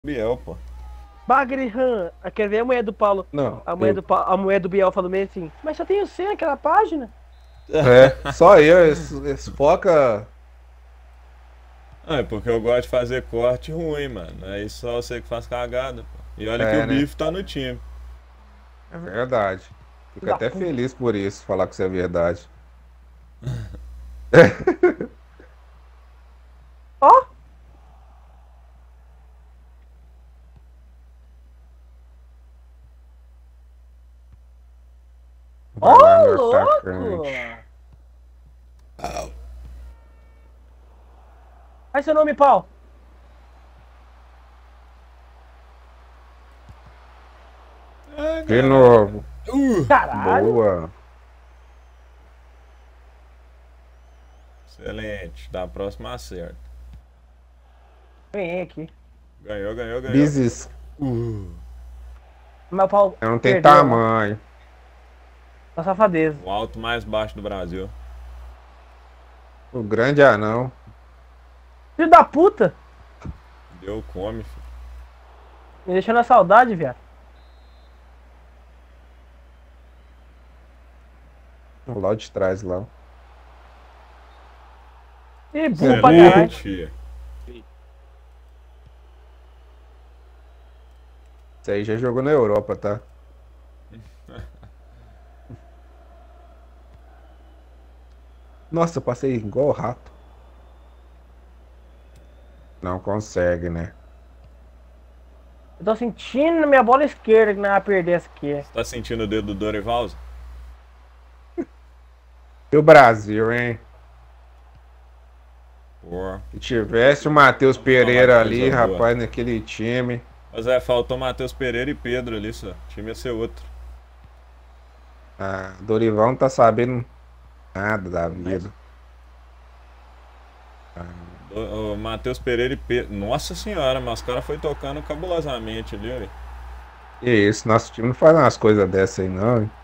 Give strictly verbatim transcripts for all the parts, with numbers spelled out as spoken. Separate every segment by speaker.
Speaker 1: Biel, pô.
Speaker 2: Bagrihan, quer ver a mulher do Paulo?
Speaker 3: Não,
Speaker 2: A mulher
Speaker 3: eu.
Speaker 2: do, Pa- a mulher do Biel falou meio assim, mas só tem você naquela página?
Speaker 3: É, só eu, esse, esse foca.
Speaker 1: Ah, é porque eu gosto de fazer corte ruim, mano. Aí só você que faz cagada, pô. E olha que o
Speaker 3: É, né?
Speaker 1: bife tá no time.
Speaker 3: É verdade. Fico
Speaker 2: Da
Speaker 3: até
Speaker 2: puta.
Speaker 3: feliz por isso, falar que isso é verdade.
Speaker 2: Ó, ó,
Speaker 3: Vai lá, meu atacante.
Speaker 2: louco! Faz seu nome, Paulo.
Speaker 1: Ah,
Speaker 3: De
Speaker 1: caralho.
Speaker 3: novo.
Speaker 1: Uh!
Speaker 2: Caralho.
Speaker 3: Boa.
Speaker 1: Excelente. Da próxima acerta.
Speaker 2: Vem aqui.
Speaker 1: Ganhou, ganhou, ganhou.
Speaker 3: Bizis.
Speaker 1: Uh!
Speaker 2: Mas o Paulo
Speaker 3: Não tem
Speaker 2: perdeu, ó.
Speaker 3: tamanho.
Speaker 2: Tá safadeza.
Speaker 1: O alto mais baixo do Brasil.
Speaker 3: O grande anão.
Speaker 2: Filho da puta!
Speaker 1: Deu come, filho.
Speaker 2: Me deixou na saudade, viado.
Speaker 3: Lá de trás, lá.
Speaker 2: Ih, burro pra caralho.
Speaker 1: Excelente.
Speaker 3: Isso aí já jogou na Europa, tá? Nossa, eu passei igual o rato. Não consegue, né?
Speaker 2: Eu tô sentindo na minha bola esquerda que não vai perder essa aqui.
Speaker 1: Você tá sentindo o dedo do Dorival?
Speaker 3: E o Brasil, hein?
Speaker 1: Pô.
Speaker 3: Se tivesse o Matheus
Speaker 1: Vamos falar
Speaker 3: Pereira
Speaker 1: de
Speaker 3: ali,
Speaker 1: coisa boa.
Speaker 3: rapaz, naquele time.
Speaker 1: Mas é, faltou Matheus Pereira e Pedro ali, só. O time ia ser outro.
Speaker 3: Ah, Dorival não tá sabendo nada da vida.
Speaker 1: O, o Matheus Pereira e Pedro. Nossa senhora, mas os caras foi tocando cabulosamente ali, olha.
Speaker 3: E isso, nosso time não faz umas coisas dessas aí, não, hein?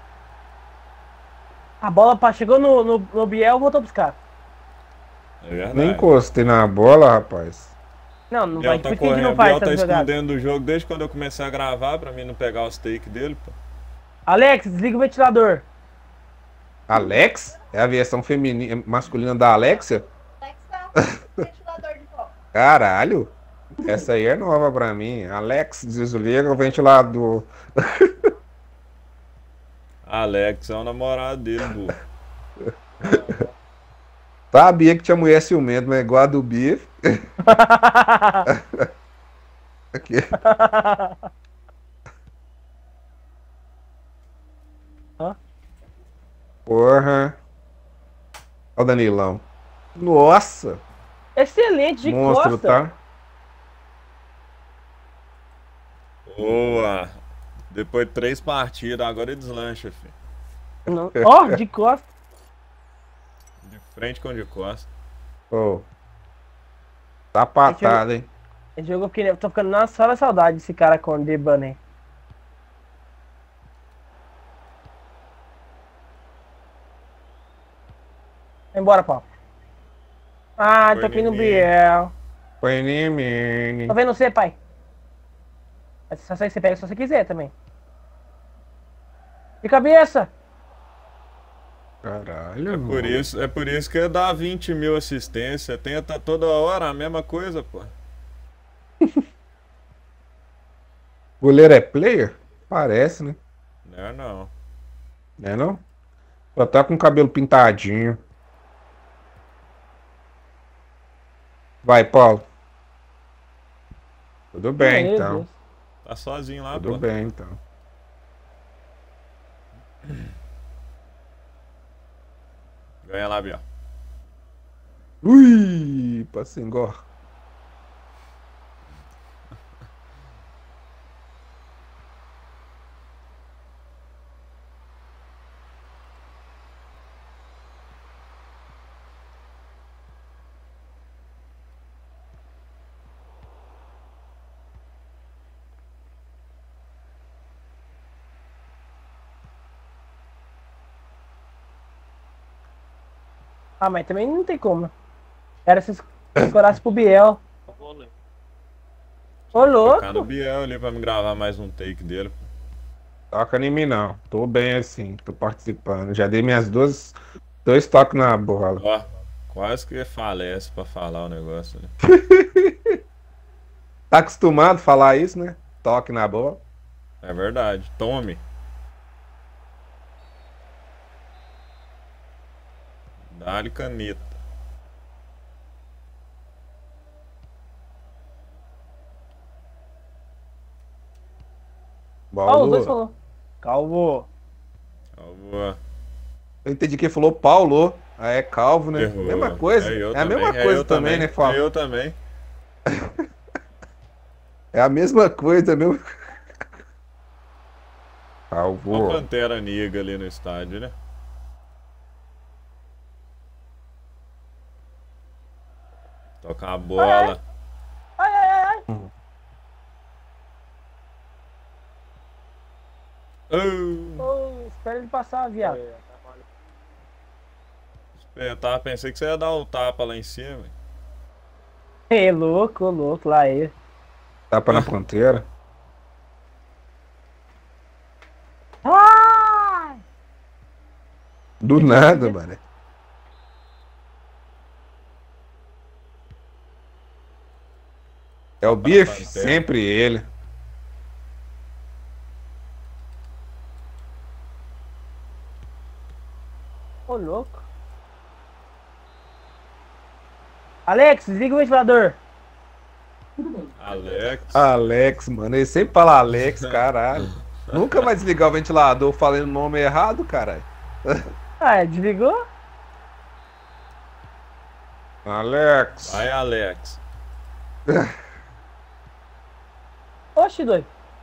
Speaker 2: A bola pá, chegou no, no, no Biel, voltou pros caras.
Speaker 1: É
Speaker 3: Nem
Speaker 1: verdade.
Speaker 3: encostei na bola, rapaz.
Speaker 2: Não,
Speaker 1: O
Speaker 2: não
Speaker 1: Biel
Speaker 2: vai.
Speaker 1: tá
Speaker 2: Por que a gente
Speaker 1: correndo,
Speaker 2: não
Speaker 1: o
Speaker 2: faz
Speaker 1: Biel tá
Speaker 2: essa jogada?
Speaker 1: escondendo o jogo desde quando eu comecei a gravar pra mim não pegar os takes dele, pô.
Speaker 2: Alex, desliga o ventilador.
Speaker 3: Alex? É a versão feminina, masculina da Alexia?
Speaker 4: Alexa, ventilador de volta.
Speaker 3: Caralho! Essa aí é nova pra mim. Alex, desliga o ventilador.
Speaker 1: Alex é o namorado dele, burro.
Speaker 3: Sabia que tinha mulher ciumenta, mas é igual a do bife. Aqui.
Speaker 2: Hã?
Speaker 3: Porra. Olha o Danilão. Nossa!
Speaker 2: Excelente de
Speaker 3: Monstro,
Speaker 2: costa.
Speaker 3: tá?
Speaker 1: Boa! Depois de três partidas, agora ele deslancha, filho.
Speaker 2: Não- Ó, de costa.
Speaker 1: De frente com de costas.
Speaker 3: Ô. Tá patada, hein?
Speaker 2: Esse jogo eu fiquei, eu tô ficando na, só na saudade desse cara com o Debane. Vai embora, Paulo. Ah,
Speaker 1: Foi
Speaker 2: toquei no
Speaker 1: em mim.
Speaker 2: Biel.
Speaker 3: Foi nem mini.
Speaker 2: Tô vendo você, pai. Mas só sei que você pega se você quiser também. De cabeça!
Speaker 3: Caralho,
Speaker 1: É por
Speaker 3: mano.
Speaker 1: isso, é por isso que dá vinte mil assistência. Tenta toda hora a mesma coisa, pô.
Speaker 3: Goleiro é player? Parece, né?
Speaker 1: Não é não.
Speaker 3: Né não? Só tá com o cabelo pintadinho. Vai, Paulo. Tudo bem,
Speaker 2: Meu
Speaker 3: então.
Speaker 2: Deus.
Speaker 1: Tá sozinho lá,
Speaker 3: Tudo
Speaker 1: pô.
Speaker 3: bem, então.
Speaker 1: Ganha lá, Biel.
Speaker 3: Ui, Passengó.
Speaker 2: Ah, mas também não tem como. Era se escorasse pro Biel. Ô,
Speaker 1: Tocar no
Speaker 2: louco.
Speaker 1: Biel ali pra me gravar mais um take dele.
Speaker 3: Toca em mim não. Tô bem assim, tô participando. Já dei minhas duas, dois toques na bola.
Speaker 1: Ó, quase que falece pra falar o negócio ali.
Speaker 3: Tá acostumado a falar isso, né? Toque na bola.
Speaker 1: É verdade. Tome. Dá-lhe caneta.
Speaker 2: Ó, os dois
Speaker 3: Paulo.
Speaker 2: falou. Calvo.
Speaker 1: Calvo.
Speaker 3: Eu entendi que ele falou Paulo. Ah, é calvo, né?
Speaker 1: Errou.
Speaker 3: Mesma coisa.
Speaker 1: É, eu
Speaker 3: É a
Speaker 1: também.
Speaker 3: mesma
Speaker 1: É
Speaker 3: coisa
Speaker 1: eu
Speaker 3: também, né, Fábio?
Speaker 1: É eu também.
Speaker 3: É a mesma coisa, meu.
Speaker 1: Uma
Speaker 3: Calvo.
Speaker 1: pantera negra ali no estádio, né? Tocar a bola.
Speaker 2: Ai, ai, ai, ai.
Speaker 1: Oh,
Speaker 2: Ô, espera ele passar, viado.
Speaker 1: eu tava, pensei que você ia dar o tapa lá em cima.
Speaker 2: É louco, ô, louco, lá ele.
Speaker 3: Tapa na ponteira.
Speaker 2: Ai!
Speaker 3: Do nada, mano. É o bife,
Speaker 1: Pantera.
Speaker 3: sempre ele.
Speaker 2: Ô, louco. Alex, desliga o ventilador.
Speaker 1: Alex.
Speaker 3: Alex, mano. Ele sempre fala Alex, caralho. Nunca vai desligar o ventilador falando o nome errado, caralho.
Speaker 2: Ah, desligou?
Speaker 3: Alex.
Speaker 1: Vai, Alex.
Speaker 2: Oxi, doido.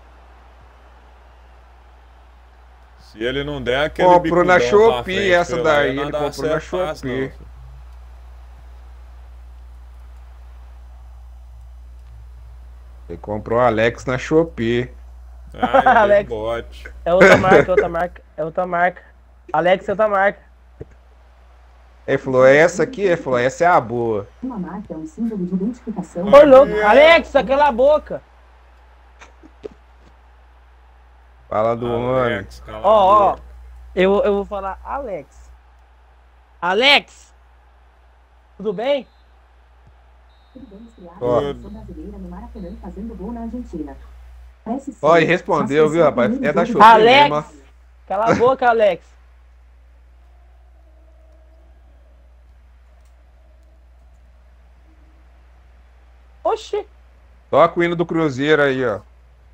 Speaker 1: Se ele não der aquele
Speaker 3: Comprou na
Speaker 1: bicudão pra
Speaker 3: Shopee
Speaker 1: frente
Speaker 3: essa
Speaker 1: pela
Speaker 3: daí,
Speaker 1: aí, não
Speaker 3: ele
Speaker 1: dá
Speaker 3: comprou na
Speaker 1: certo fácil,
Speaker 3: Shopee.
Speaker 1: não, filho.
Speaker 3: Ele comprou o Alex na Shopee.
Speaker 1: Ah, ele é
Speaker 2: Alex.
Speaker 1: bot.
Speaker 2: É outra marca, é outra marca, é outra marca. Alex é outra marca.
Speaker 3: Ele falou, é essa aqui? Ele falou, essa é a boa.
Speaker 5: Uma marca é um símbolo de identificação.
Speaker 2: Ô, louco. Alex, aquela boca.
Speaker 3: Fala do homem.
Speaker 1: Alex, cala a
Speaker 2: Ó, ó.
Speaker 1: boca.
Speaker 2: Eu, eu vou falar Alex. Alex! Tudo bem?
Speaker 5: Tudo bem estrear
Speaker 3: Ó.
Speaker 5: a seleção brasileira no Maracanã fazendo gol na Argentina. Parece ser,
Speaker 3: Ó, e respondeu,
Speaker 5: mas
Speaker 3: viu,
Speaker 5: foi
Speaker 3: rapaz?
Speaker 5: o
Speaker 3: É da
Speaker 5: primeiro
Speaker 3: Shopee
Speaker 5: jogo.
Speaker 3: mesmo, ó.
Speaker 2: Alex! Cala a boca, Alex. Oxi!
Speaker 3: Toca o hino do Cruzeiro aí, ó.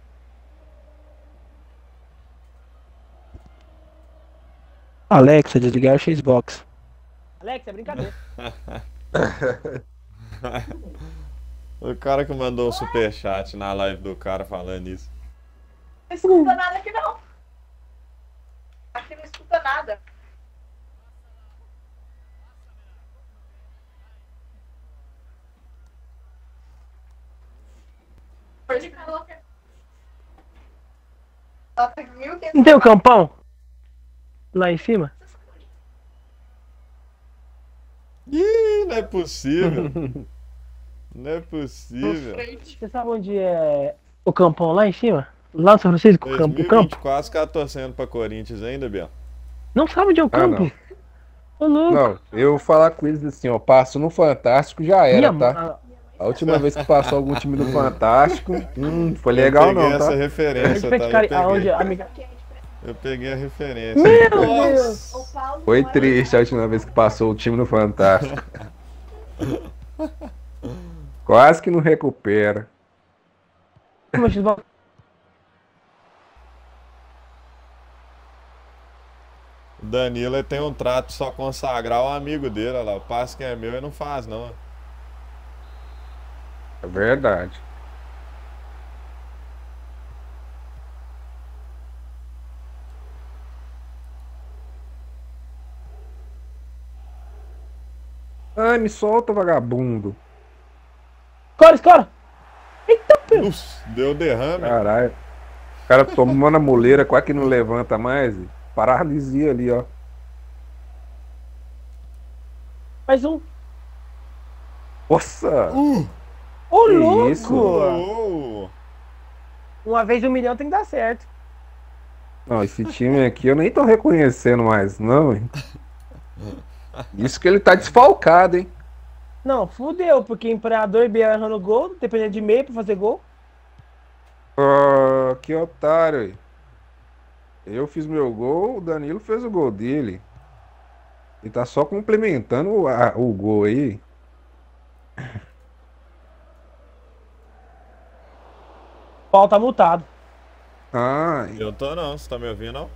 Speaker 6: Alexa, desligar o Xbox.
Speaker 2: Alex, é brincadeira.
Speaker 1: O cara que mandou um superchat na live do cara falando isso.
Speaker 4: Não escuta nada aqui não. Aqui não escuta nada. Foi de calor. Ela tá com mil e quinhentos.
Speaker 2: Não tem o campão? Lá em cima?
Speaker 1: Ih, não é possível. Não é possível.
Speaker 2: Você sabe onde é o campão lá em cima? Lá no São Francisco, o campo. o campo.
Speaker 1: dois mil e vinte e quatro, os caras torcendo pra Corinthians ainda, Biel.
Speaker 2: Não sabe onde é o
Speaker 3: Ah,
Speaker 2: campo?
Speaker 3: não.
Speaker 2: Ô, louco.
Speaker 3: Não, eu vou falar com eles assim, ó. Passo no Fantástico, já era,
Speaker 2: Minha
Speaker 3: tá?
Speaker 2: mãe-
Speaker 3: A última vez que passou algum time do Fantástico, hum, foi
Speaker 1: Eu
Speaker 3: legal
Speaker 1: peguei
Speaker 3: não,
Speaker 1: essa
Speaker 3: tá?
Speaker 2: A
Speaker 1: referência,
Speaker 2: gente
Speaker 1: tá?
Speaker 2: fez
Speaker 1: Eu
Speaker 2: cari-
Speaker 1: peguei,
Speaker 2: aonde, amiga?
Speaker 1: eu peguei a referência.
Speaker 2: Meu Deus!
Speaker 4: O Paulo
Speaker 3: Foi
Speaker 4: mora-
Speaker 3: triste a última vez que passou o time do Fantástico. Quase que não recupera.
Speaker 2: Meu Xbox.
Speaker 1: O Danilo ele tem um trato de só consagrar o amigo dele, olha lá. O passe que é meu ele não faz, não.
Speaker 3: É verdade. Ai, me solta, vagabundo.
Speaker 2: Escora, escora! Eita, pô!
Speaker 1: Nossa, deu derrame.
Speaker 3: Caralho. O cara tomando a muleira, quase que não levanta mais. Paralisia ali, ó.
Speaker 2: Mais um.
Speaker 3: Nossa!
Speaker 2: Ô,
Speaker 3: Que
Speaker 2: louco!
Speaker 3: isso?
Speaker 1: Oh,
Speaker 2: Uma vez um milhão tem que dar certo.
Speaker 3: Não, esse time aqui eu nem tô reconhecendo mais, não, hein? Isso que ele tá desfalcado, hein?
Speaker 2: Não, fudeu, porque Imperador e Biel errando gol, dependendo de meio pra fazer gol.
Speaker 3: Ah, que otário, hein? Eu fiz meu gol, o Danilo fez o gol dele. Ele tá só complementando o, a- o gol aí.
Speaker 2: Paulo tá multado.
Speaker 3: Ah,
Speaker 1: Eu tô não, você tá me ouvindo não?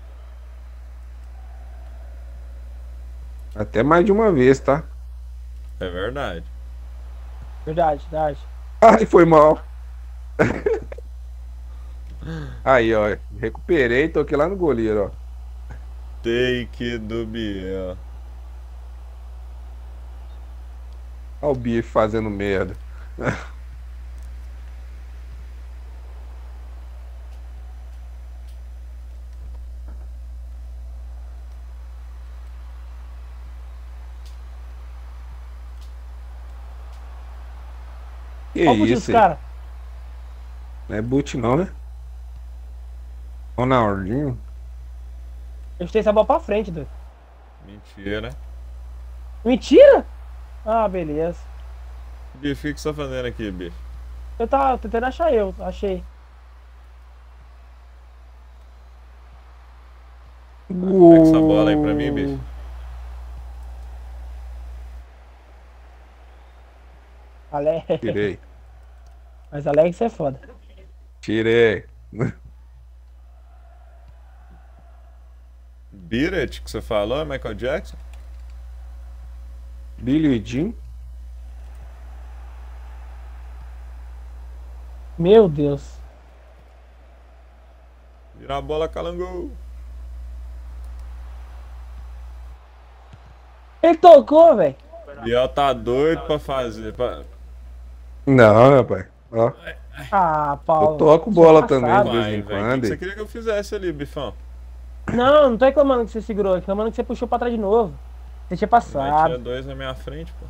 Speaker 3: até mais de uma vez, tá?
Speaker 1: É verdade.
Speaker 2: Verdade, verdade.
Speaker 3: Ai, foi mal. Aí, ó, recuperei, toquei lá no goleiro, ó.
Speaker 1: Take do Biel.
Speaker 3: Olha o bife fazendo merda. Que
Speaker 2: Olha o fuzil dos
Speaker 3: isso, hein?
Speaker 2: caras.
Speaker 3: Não é boot não, né? Ronaldinho.
Speaker 2: Eu chutei essa bola pra frente, doido.
Speaker 1: Mentira.
Speaker 2: Mentira? Ah, beleza.
Speaker 1: Bife, o que você tá fazendo aqui, bife?
Speaker 2: Eu tava tentando achar eu, achei.
Speaker 1: Pega essa bola aí pra mim, bife.
Speaker 2: Alex.
Speaker 3: Tirei.
Speaker 2: Mas Alex é foda.
Speaker 3: Tirei.
Speaker 1: Beat It, que você falou, é Michael Jackson?
Speaker 3: Billy Jean.
Speaker 2: Meu Deus.
Speaker 1: Virar a bola, calango.
Speaker 2: Ele tocou, velho.
Speaker 1: Biel tá doido pra fazer. Pra...
Speaker 3: Não, rapaz. Ó,
Speaker 2: Ah, Paulo.
Speaker 3: eu toco
Speaker 2: Isso é
Speaker 3: bola
Speaker 2: passado.
Speaker 3: também de vez
Speaker 1: Vai,
Speaker 3: em
Speaker 1: velho. O que
Speaker 3: quando.
Speaker 1: que você queria que eu fizesse ali, bifão?
Speaker 2: Não, não tô reclamando que você segurou, reclamando que você puxou pra trás de novo. Você tinha
Speaker 1: Vai,
Speaker 2: passado.
Speaker 1: tinha dois na minha frente, pô.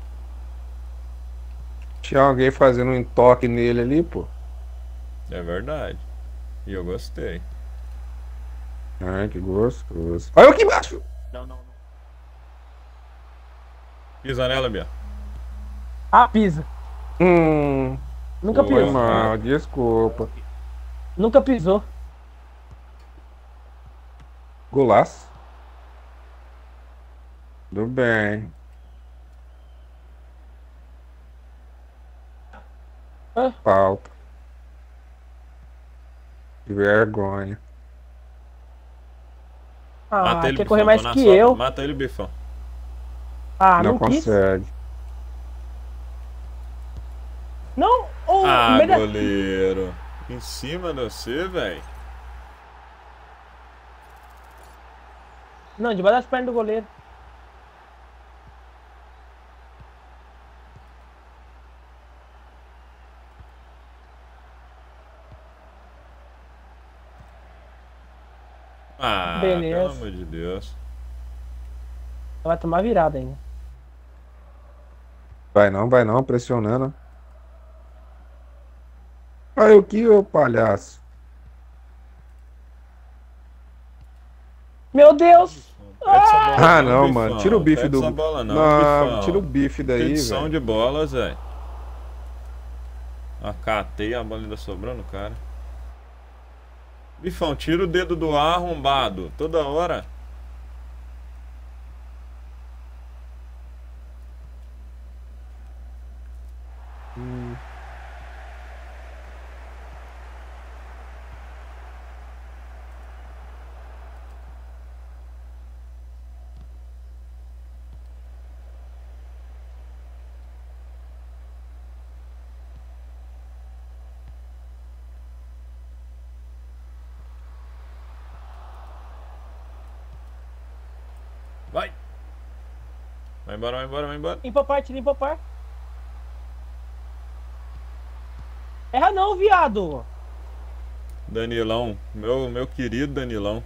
Speaker 3: Tinha alguém fazendo um toque nele ali, pô.
Speaker 1: É verdade. E eu gostei.
Speaker 3: Ai, que gostoso. Olha aqui embaixo!
Speaker 1: Pisa nela, Biel.
Speaker 2: Ah, pisa.
Speaker 3: Hum,
Speaker 2: Nunca
Speaker 1: Boa.
Speaker 3: foi
Speaker 2: pisou.
Speaker 3: mal, desculpa.
Speaker 2: Nunca pisou.
Speaker 3: Golaço. Tudo bem.
Speaker 2: Ah.
Speaker 3: Falta. Que vergonha.
Speaker 2: Ah,
Speaker 1: Mata ele,
Speaker 2: quer
Speaker 1: bifão.
Speaker 2: correr
Speaker 1: Tô
Speaker 2: mais
Speaker 1: na
Speaker 2: que
Speaker 1: sobra.
Speaker 2: eu.
Speaker 1: Mata ele, bifão.
Speaker 2: Ah,
Speaker 3: não
Speaker 2: não, quis.
Speaker 3: consegue.
Speaker 2: Não, oh,
Speaker 1: Ah,
Speaker 2: no meio da-
Speaker 1: goleiro. Em cima de você, velho.
Speaker 2: Não, debaixo das pernas do goleiro.
Speaker 1: Ah,
Speaker 2: Beleza.
Speaker 1: pelo amor de Deus.
Speaker 2: Vai tomar virada ainda.
Speaker 3: Vai não, vai não, pressionando. Olha aqui, ô palhaço.
Speaker 2: Meu Deus!
Speaker 1: Perde essa bola
Speaker 3: Ah, não,
Speaker 1: bifão.
Speaker 3: mano. Tira o bife
Speaker 1: Perde
Speaker 3: do.
Speaker 1: essa bola não,
Speaker 3: Não,
Speaker 1: bifão.
Speaker 3: tira o bife daí,
Speaker 1: Petição
Speaker 3: velho.
Speaker 1: de bolas, velho. Acatei a bola ainda sobrou no cara. Bifão, tira o dedo do ar arrombado. Toda hora.
Speaker 3: Hum.
Speaker 1: Vai. Vai embora, vai embora, vai embora.
Speaker 2: Limpa a parte, limpa a parte. Erra não, viado!
Speaker 1: Danilão. Meu, meu querido Danilão.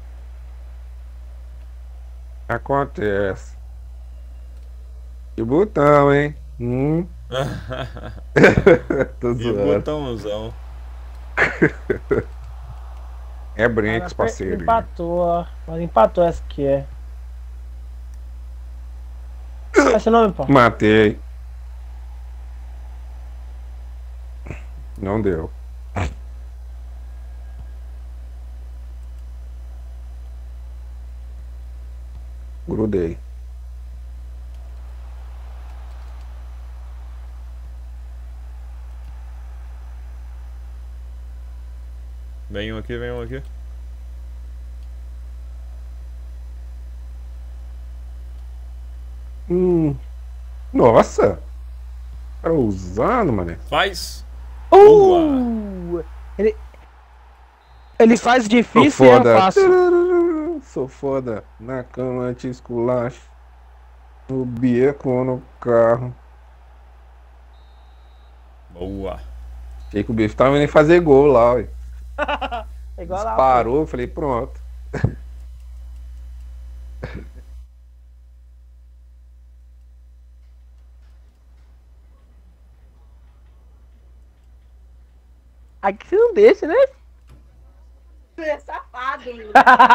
Speaker 3: Acontece. Que botão, hein? Hum. Tô
Speaker 1: E
Speaker 3: zoando.
Speaker 1: botãozão.
Speaker 3: É
Speaker 2: Cara,
Speaker 3: Brinks,
Speaker 2: per-
Speaker 3: parceiro.
Speaker 2: empatou, ó. Mas empatou essa aqui, é. Qual é seu nome, pô?
Speaker 3: Matei. Não deu. Grudei.
Speaker 1: Vem um aqui, vem um aqui.
Speaker 3: Hum. Nossa. Cara usando, mané.
Speaker 1: Faz! Boa!
Speaker 2: Uh! Ele, ele faz
Speaker 3: Sou
Speaker 2: difícil e eu
Speaker 3: foda.
Speaker 2: faço.
Speaker 3: Turururu. Sou foda. Na cama te esculacho. No beco ou no carro.
Speaker 1: Boa!
Speaker 3: Achei que o bicho tava indo fazer gol lá, ué.
Speaker 2: É igual lá, pô.
Speaker 3: Parou, eu falei, pronto.
Speaker 2: Aqui você não deixa, né?
Speaker 4: Tu é safado, hein?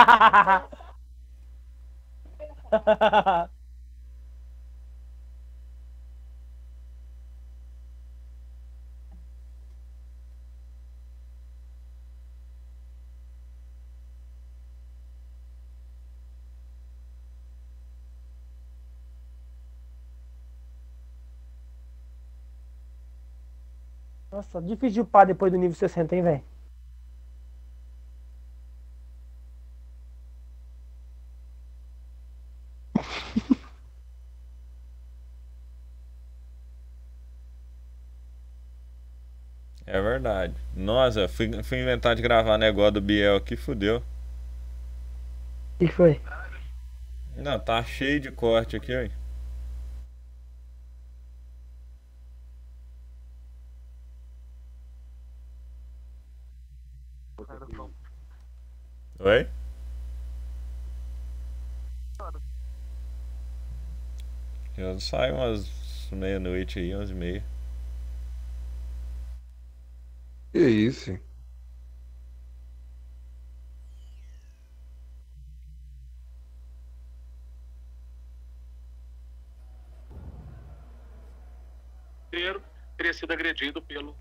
Speaker 2: Nossa, difícil de upar depois do nível sessenta, hein, velho?
Speaker 1: É verdade. Nossa, fui, fui inventar de gravar negócio do Biel aqui, fudeu.
Speaker 2: O que que foi?
Speaker 1: Não, tá cheio de corte aqui, ó. Oi? Eu saio umas meia-noite aí, onze e meia.
Speaker 3: Que isso?
Speaker 7: Teria sido agredido pelo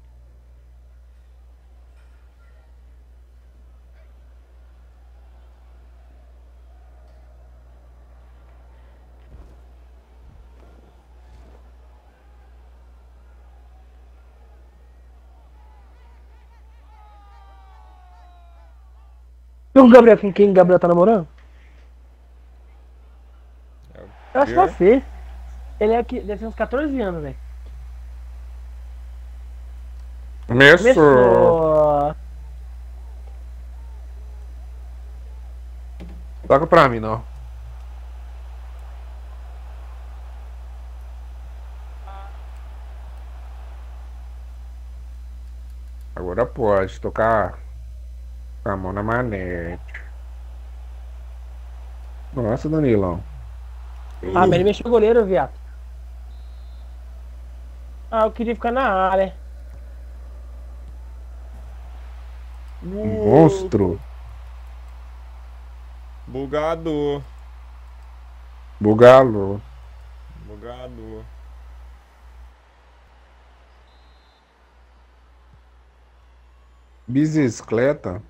Speaker 2: E o Gabriel, com quem o Gabriel tá namorando?
Speaker 1: É o
Speaker 2: Eu acho
Speaker 1: Biel.
Speaker 2: você. Ele é aqui, deve ter uns quatorze anos, velho.
Speaker 3: Começou.
Speaker 2: Começou.
Speaker 3: Toca pra mim, não. Agora pode tocar com a mão na manete. Nossa, Danilão.
Speaker 2: Ah, mas ele mexeu o goleiro, viado. Ah, eu queria ficar na área.
Speaker 3: Monstro.
Speaker 1: Bugado.
Speaker 3: Bugalo.
Speaker 1: Bugado.
Speaker 3: Bicicleta.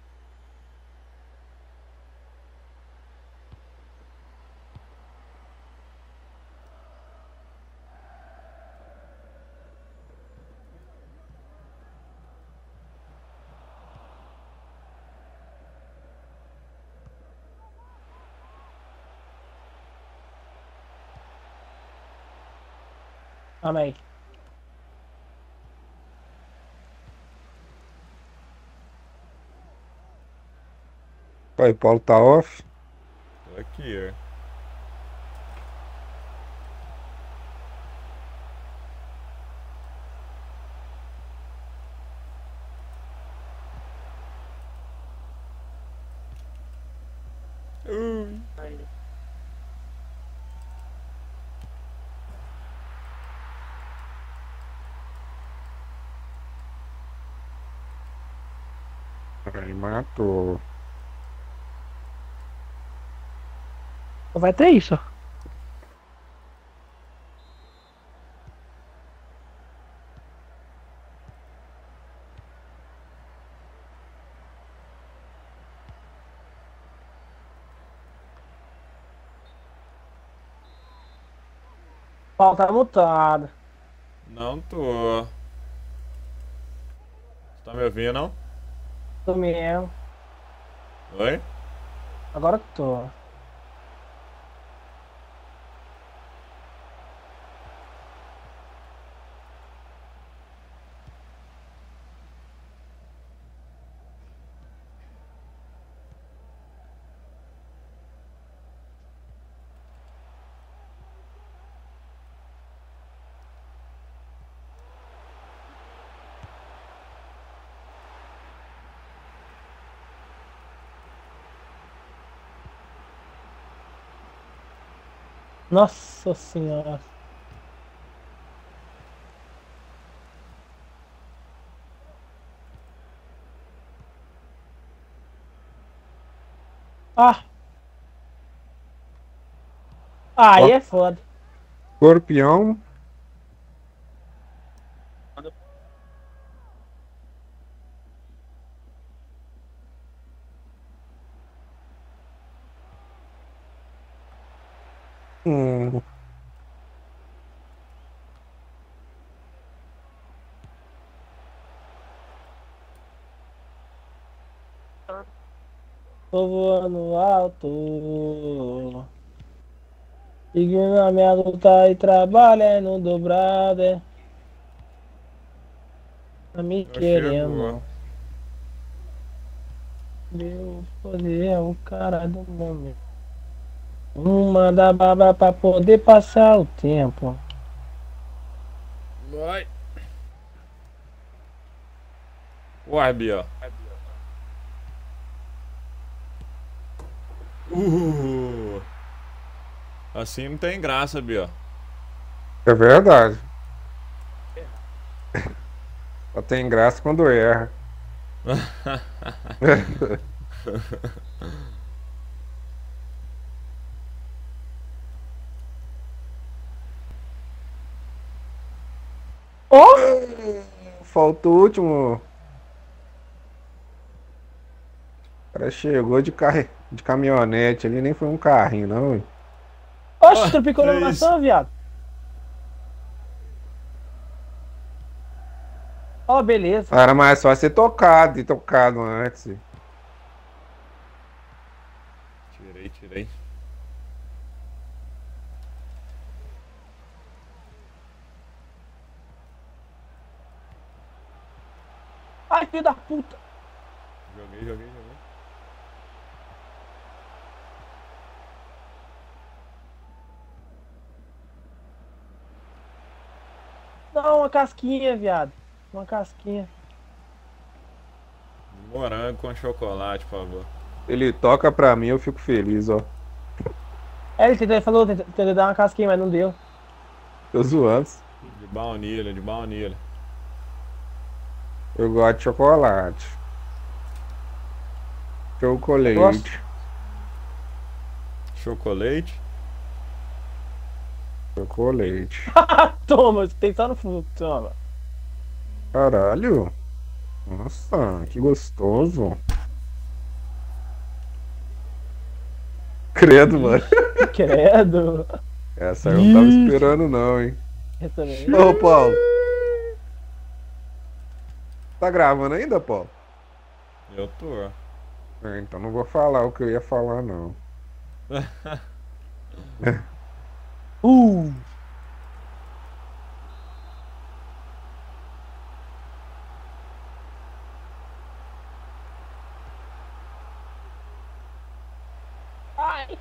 Speaker 2: Amém.
Speaker 3: Aí, Paulo tá off.
Speaker 1: Tô aqui, ó. Ui.
Speaker 3: Aí matou.
Speaker 2: Vai ter isso. Paulo tá mutado.
Speaker 1: Não tô. Você tá me ouvindo, não?
Speaker 2: Tô mesmo.
Speaker 1: Oi?
Speaker 2: Agora que tô. Nossa senhora. Ah! Aí
Speaker 3: Ó.
Speaker 2: é foda.
Speaker 3: Escorpião. Hum.
Speaker 2: Tô voando alto. Seguindo a minha luta e trabalhando dobrado. É. Tá me
Speaker 1: Eu chego.
Speaker 2: querendo. Meu poder é o cara do momento. Uma da baba pra poder passar o tempo.
Speaker 1: Vai. Uai, Bia. Uh. Assim não tem graça, Bia.
Speaker 3: É verdade. Só tem graça quando erra.
Speaker 2: Oh!
Speaker 3: Falta o último. O cara chegou de, carre... de caminhonete ali, nem foi um carrinho, não. Hein?
Speaker 2: Oxe,
Speaker 1: Ah,
Speaker 2: tropicou
Speaker 1: que
Speaker 2: na
Speaker 1: isso?
Speaker 2: maçã, viado. Ó, beleza.
Speaker 3: Era mais fácil ser tocado e tocado antes.
Speaker 1: Tirei, tirei.
Speaker 2: Ai, filho da puta.
Speaker 1: Joguei, joguei, joguei.
Speaker 2: Não, uma casquinha, viado. Uma casquinha.
Speaker 1: Morango com chocolate, por favor.
Speaker 3: Ele toca pra mim, eu fico feliz, ó.
Speaker 2: É, ele tentou, ele falou, tentou, tentou dar uma casquinha, mas não deu.
Speaker 3: Tô zoando.
Speaker 1: De baunilha, de baunilha.
Speaker 3: Eu gosto de chocolate. Chocolate.
Speaker 1: Chocolate?
Speaker 3: Chocolate.
Speaker 2: Toma, tem só no fundo, toma.
Speaker 3: Caralho. Nossa, que gostoso. Credo, mano.
Speaker 2: Credo.
Speaker 3: Essa eu não tava esperando, não, hein.
Speaker 2: Eu também.
Speaker 3: Ô, Paulo. Tá gravando ainda, Paulo?
Speaker 1: Eu tô.
Speaker 3: É, então não vou falar o que eu ia falar, não.
Speaker 2: Uh! Ai!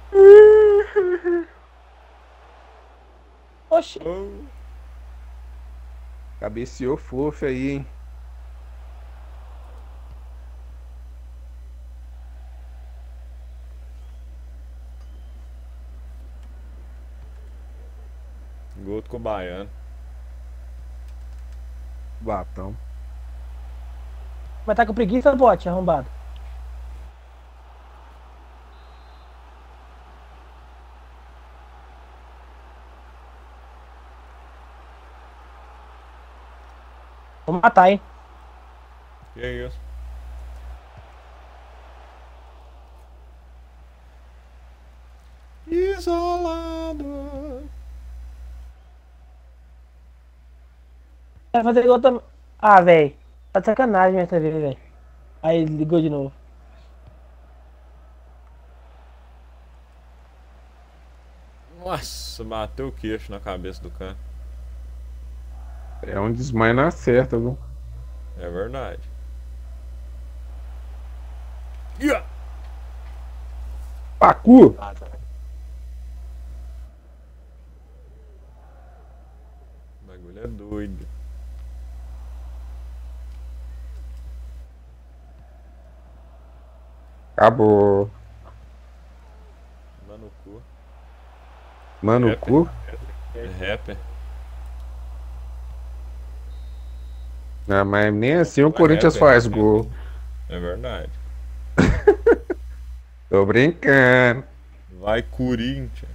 Speaker 2: Oxi!
Speaker 1: Oh.
Speaker 3: Cabeceou fofo aí, hein.
Speaker 1: Gol do Cobaiano.
Speaker 3: Batão.
Speaker 2: Mas tá com preguiça, bote, arrombado. Vou matar, hein?
Speaker 1: Que isso? Isolado.
Speaker 2: Vai fazer igual também. Ah, velho. Tá de sacanagem minha T V, velho. Aí ligou de novo.
Speaker 1: Nossa, bateu o queixo na cabeça do cara.
Speaker 3: É um desmaio na certa, viu?
Speaker 1: É verdade. Yeah.
Speaker 3: Pacu!
Speaker 1: O bagulho é doido.
Speaker 3: Acabou.
Speaker 1: Mano, no cu.
Speaker 3: Mano, o
Speaker 1: Rapper.
Speaker 3: cu.
Speaker 1: É rapper.
Speaker 3: Não, mas nem assim o
Speaker 1: É
Speaker 3: Corinthians
Speaker 1: rapper.
Speaker 3: faz gol.
Speaker 1: É verdade.
Speaker 3: Tô brincando.
Speaker 1: Vai, Corinthians.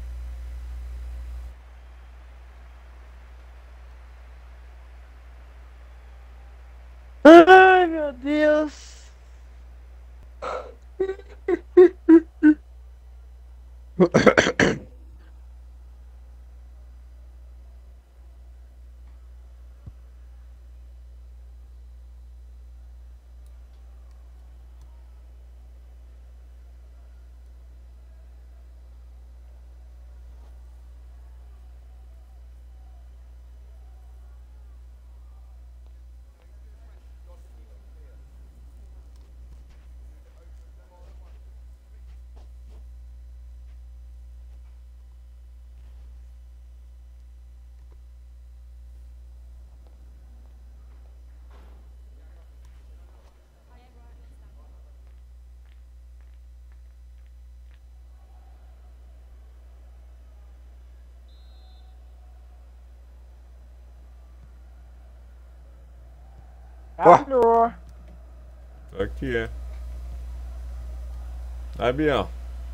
Speaker 2: Ai, meu Deus.
Speaker 3: Ó.
Speaker 2: Alô.
Speaker 1: Aqui é. Aí, Biel.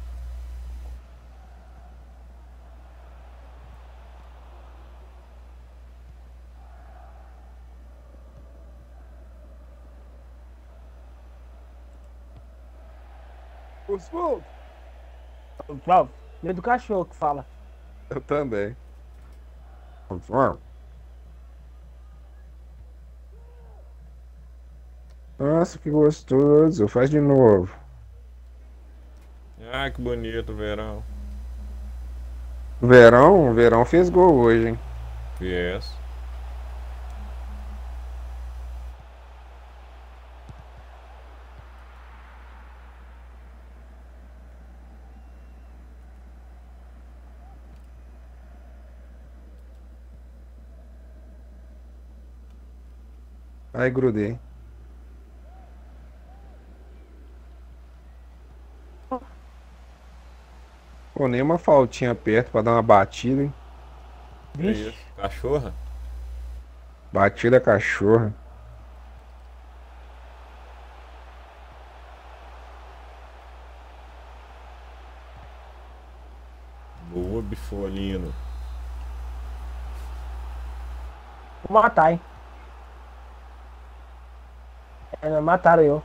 Speaker 3: Oswaldo.
Speaker 2: Flávio, meio do cachorro que fala.
Speaker 3: Eu também. Oswaldo. Nossa, que gostoso. Faz de novo.
Speaker 1: Ah, que bonito o verão.
Speaker 3: Verão, Verão fez gol hoje, hein?
Speaker 1: Yes.
Speaker 3: Aí, grudei. Pô, nem uma faltinha perto pra dar uma batida, hein?
Speaker 1: Que
Speaker 2: Vixe.
Speaker 1: isso? Cachorra?
Speaker 3: Batida cachorra.
Speaker 1: Boa, bifolino.
Speaker 2: Vou matar, hein? É, mataram eu.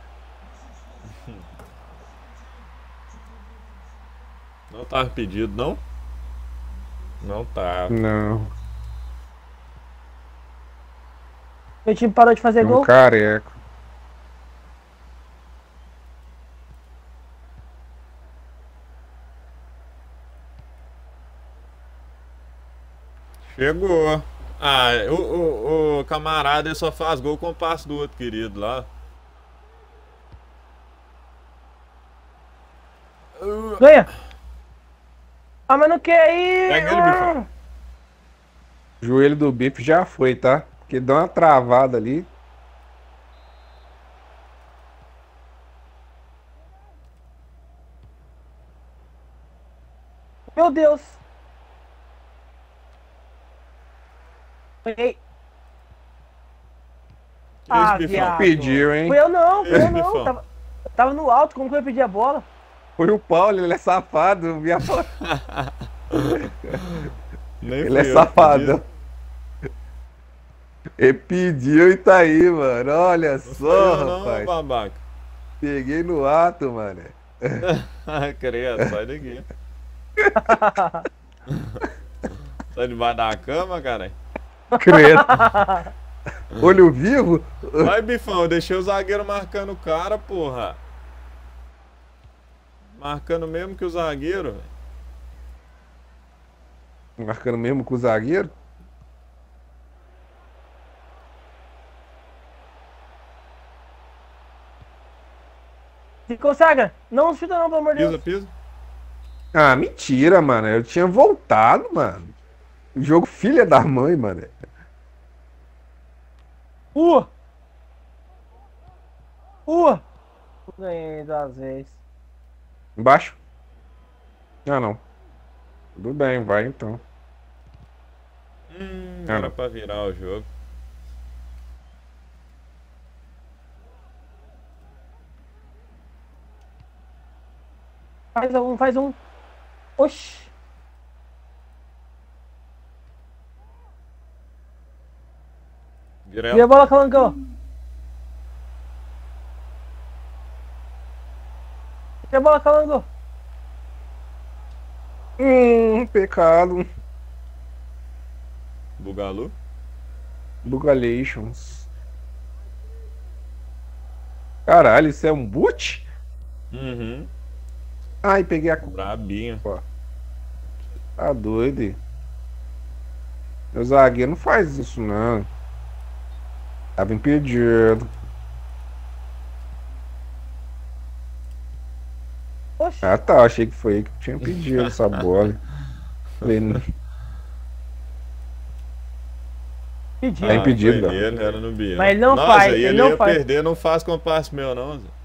Speaker 1: Não tava pedido, não? Não tava.
Speaker 3: Não,
Speaker 2: Meu time parou de fazer
Speaker 3: um
Speaker 2: gol.
Speaker 3: careco.
Speaker 1: Chegou. Ah, o, o, o camarada ele só faz gol com o passe do outro querido lá. Uh,
Speaker 2: Ganha. Ah, mas não quer ir.
Speaker 1: Pega ele, bicho.
Speaker 3: Joelho do bife já foi, tá? Porque dá uma travada ali.
Speaker 2: Meu Deus. Ganhei. Ah,
Speaker 1: Bifão.
Speaker 2: viado.
Speaker 3: Pediu, hein?
Speaker 2: Fui eu não, fui eu
Speaker 1: Esse
Speaker 2: não.
Speaker 1: bifão.
Speaker 2: Tava, tava no alto, como que eu ia pedir a bola?
Speaker 3: Foi o Paulo, ele é safado. eu vi a foto.
Speaker 1: Nem
Speaker 3: Ele
Speaker 1: fui
Speaker 3: é
Speaker 1: eu que
Speaker 3: safadão. Ele pediu e tá aí, mano. Olha
Speaker 1: Não
Speaker 3: só,
Speaker 1: fui eu não,
Speaker 3: rapaz.
Speaker 1: babaca.
Speaker 3: Peguei no ato, mano.
Speaker 1: Credo, sai daqui. Sai debaixo da cama, cara.
Speaker 3: Credo. Olho vivo?
Speaker 1: Vai, Bifão, eu deixei o zagueiro marcando o cara, porra. Marcando mesmo que o zagueiro, velho.
Speaker 3: Marcando mesmo com o zagueiro?
Speaker 2: Se consagra. Não chuta não, pelo amor de
Speaker 1: Pisa,
Speaker 2: Deus.
Speaker 1: pisa.
Speaker 3: Ah, mentira, mano. Eu tinha voltado, mano. O jogo filha da mãe, mano.
Speaker 2: Ua! Ua! Ganhei duas vezes.
Speaker 3: Embaixo? Ah, não. Tudo bem, vai então.
Speaker 1: Hum,
Speaker 3: Ah,
Speaker 1: era
Speaker 3: não.
Speaker 1: pra virar o jogo.
Speaker 2: Faz um, faz um. Oxi.
Speaker 1: Vira
Speaker 2: Vira a
Speaker 1: ela.
Speaker 2: bola, Calancão. Vira a bola, Calango.
Speaker 3: Hum, pecado.
Speaker 1: Bugalu.
Speaker 3: Bugalations. Caralho, isso é um boot?
Speaker 1: Uhum.
Speaker 3: Ai, peguei a.
Speaker 1: Brabinho.
Speaker 3: Tá doido. Meu zagueiro não faz isso, não. Tava impedido.
Speaker 2: Oxi.
Speaker 3: Ah, tá. Achei que foi ele que tinha pedido essa bola. Falei, não.
Speaker 2: Pediu.
Speaker 3: Tá impedido,
Speaker 1: foi
Speaker 3: não.
Speaker 1: nele, era no Biel.
Speaker 2: Mas ele não
Speaker 1: Nossa,
Speaker 2: faz,
Speaker 1: aí
Speaker 2: ele
Speaker 1: ele
Speaker 2: não
Speaker 1: ia
Speaker 2: faz.
Speaker 1: perder, não faz compasso meu não, Zé.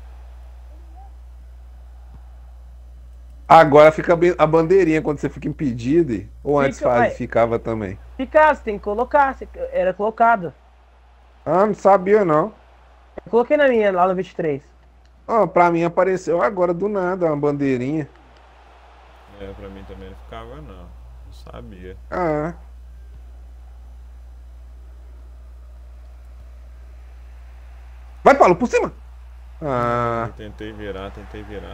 Speaker 3: Agora fica bem- a bandeirinha quando você fica impedido. Ou antes
Speaker 2: Fica,
Speaker 3: faz,
Speaker 2: vai.
Speaker 3: ficava também.
Speaker 2: Ficar, você tem que colocar. você- Era colocado.
Speaker 3: Ah, não sabia não.
Speaker 2: Eu coloquei na minha, lá no vinte e três.
Speaker 3: Ah, pra mim apareceu agora do nada uma bandeirinha.
Speaker 1: É, pra mim também não ficava não. Não sabia.
Speaker 3: Ah. Vai, Paulo, por cima! Ah,
Speaker 1: Eu tentei virar, tentei virar.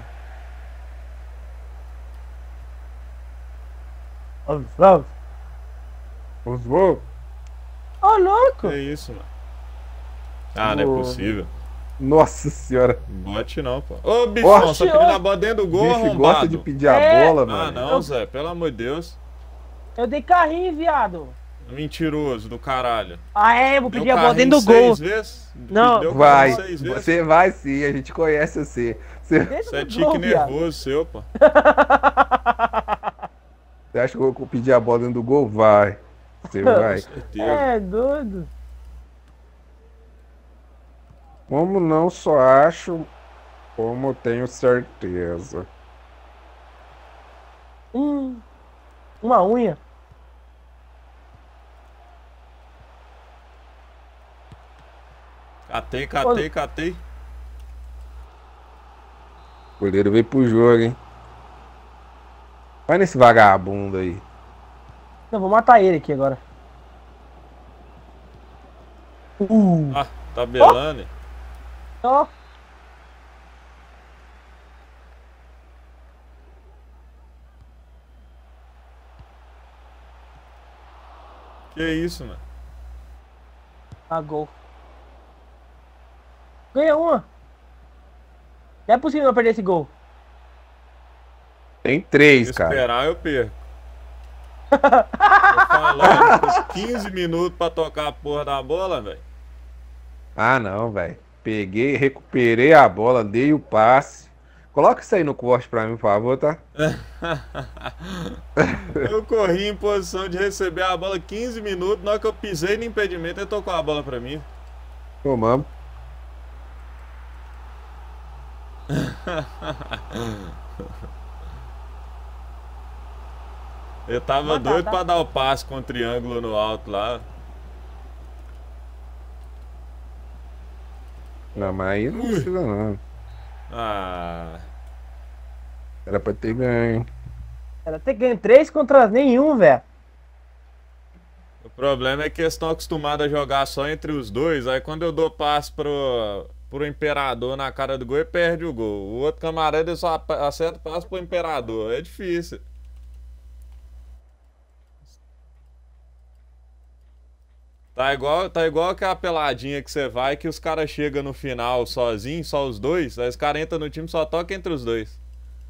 Speaker 2: Ô,
Speaker 3: os voos.
Speaker 2: louco.
Speaker 1: Que isso, mano? Ah, não é
Speaker 3: Ô.
Speaker 1: possível.
Speaker 3: Nossa senhora.
Speaker 1: Bote não, pô. Ô, Bifão,
Speaker 3: Oxe,
Speaker 1: só pedindo a bola dentro do
Speaker 3: O
Speaker 1: gol,
Speaker 3: bicho
Speaker 1: arrombado.
Speaker 3: gosta de pedir a
Speaker 2: É.
Speaker 3: bola,
Speaker 1: Ah,
Speaker 3: mano.
Speaker 1: não, Zé, pelo amor de Deus.
Speaker 2: Eu dei carrinho, viado.
Speaker 1: Mentiroso do caralho.
Speaker 2: Ah, é, vou
Speaker 1: Deu
Speaker 2: pedir a bola
Speaker 1: carrinho
Speaker 2: dentro do gol.
Speaker 1: seis vezes?
Speaker 2: Não.
Speaker 1: Deu
Speaker 3: Vai,
Speaker 1: carrinho seis vezes?
Speaker 3: você vai sim, a gente conhece você. Você,
Speaker 2: Dentro
Speaker 1: Isso é
Speaker 2: do
Speaker 1: tique
Speaker 2: gol, viado.
Speaker 1: nervoso seu, pô.
Speaker 3: você acha que eu vou pedir a bola dentro do gol? Vai. Você
Speaker 1: Com
Speaker 3: vai.
Speaker 1: certeza.
Speaker 2: É, doido.
Speaker 3: Como não só acho, como tenho certeza.
Speaker 2: Hum, uma unha.
Speaker 1: Catei, catei, catei.
Speaker 3: O goleiro veio pro jogo, hein? Vai nesse vagabundo aí.
Speaker 2: Não, vou matar ele aqui agora. Uh,
Speaker 1: Ah, tabelando.
Speaker 2: ó.
Speaker 1: Que isso, mano?
Speaker 2: A gol. Ganha uma. Não é possível não perder esse gol.
Speaker 3: Tem três,
Speaker 1: Se
Speaker 3: cara.
Speaker 1: esperar, eu perco. Tô falando, ficou quinze minutos pra tocar a porra da bola, velho.
Speaker 3: Ah, não, velho. Peguei, recuperei a bola, dei o passe. Coloca isso aí no corte pra mim, por favor, tá?
Speaker 1: Eu corri em posição de receber a bola quinze minutos. Na hora que eu pisei no impedimento, ele tocou a bola pra mim.
Speaker 3: Tomamos.
Speaker 1: Eu tava
Speaker 2: Batata.
Speaker 1: doido pra dar o passe com o triângulo no alto lá.
Speaker 3: Não, mas aí não precisa não.
Speaker 1: Ah,
Speaker 3: Era pra ter ganho.
Speaker 2: Era ter ganho três contra nenhum, velho.
Speaker 1: o problema é que eles estão acostumados a jogar só entre os dois. Aí quando eu dou passe pro, pro Imperador na cara do gol, ele perde o gol. O outro camarada ele só ap- acerta o passe pro Imperador. É difícil. Tá igual, tá igual aquela peladinha que você vai que os caras chegam no final sozinho, só os dois. Aí os caras entram no time e só toca entre os dois.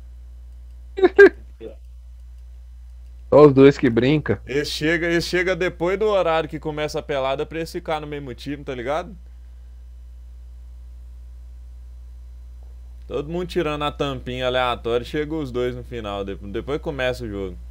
Speaker 3: Só os dois que brinca.
Speaker 1: Eles chegam eles chega depois do horário que começa a pelada pra eles ficar no mesmo time, tá ligado? Todo mundo tirando a tampinha aleatória, chega os dois no final. de- Depois começa o jogo.